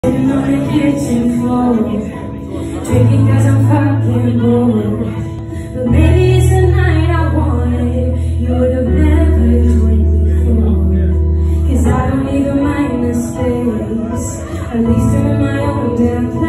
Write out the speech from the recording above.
Sitting on the kitchen floor, drinking cause I'm fucking bored. But maybe it's the night I wanted, you would have never joined me for. Cause I don't even mind the space, at least in my own damn place.